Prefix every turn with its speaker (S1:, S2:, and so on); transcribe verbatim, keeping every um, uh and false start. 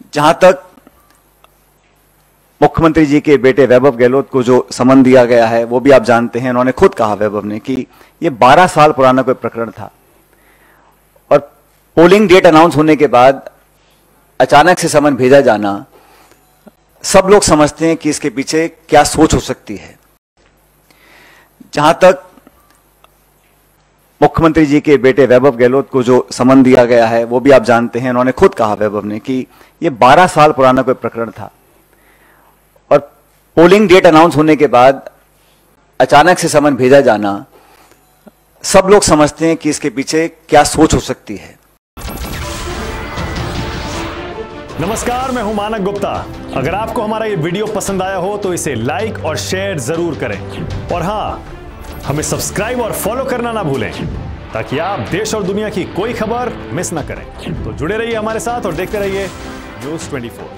S1: जहां तक मुख्यमंत्री जी के बेटे वैभव गहलोत को जो समन दिया गया है वो भी आप जानते हैं। उन्होंने खुद कहा, वैभव ने, कि ये बारह साल पुराना कोई प्रकरण था और पोलिंग डेट अनाउंस होने के बाद अचानक से समन भेजा जाना, सब लोग समझते हैं कि इसके पीछे क्या सोच हो सकती है। जहां तक मुख्यमंत्री जी के बेटे वैभव गहलोत को जो समन दिया गया है वो भी आप जानते हैं। उन्होंने खुद कहा, वैभव ने, कि ये बारह साल पुराना कोई प्रकरण था और पोलिंग डेट अनाउंस होने के बाद अचानक से समन भेजा जाना, सब लोग समझते हैं कि इसके पीछे क्या सोच हो सकती है।
S2: नमस्कार, मैं हूं मानक गुप्ता। अगर आपको हमारा ये वीडियो पसंद आया हो तो इसे लाइक और शेयर जरूर करें और हां, हमें सब्सक्राइब और फॉलो करना ना भूलें ताकि आप देश और दुनिया की कोई खबर मिस ना करें। तो जुड़े रहिए हमारे साथ और देखते रहिए न्यूज़ चौबीस।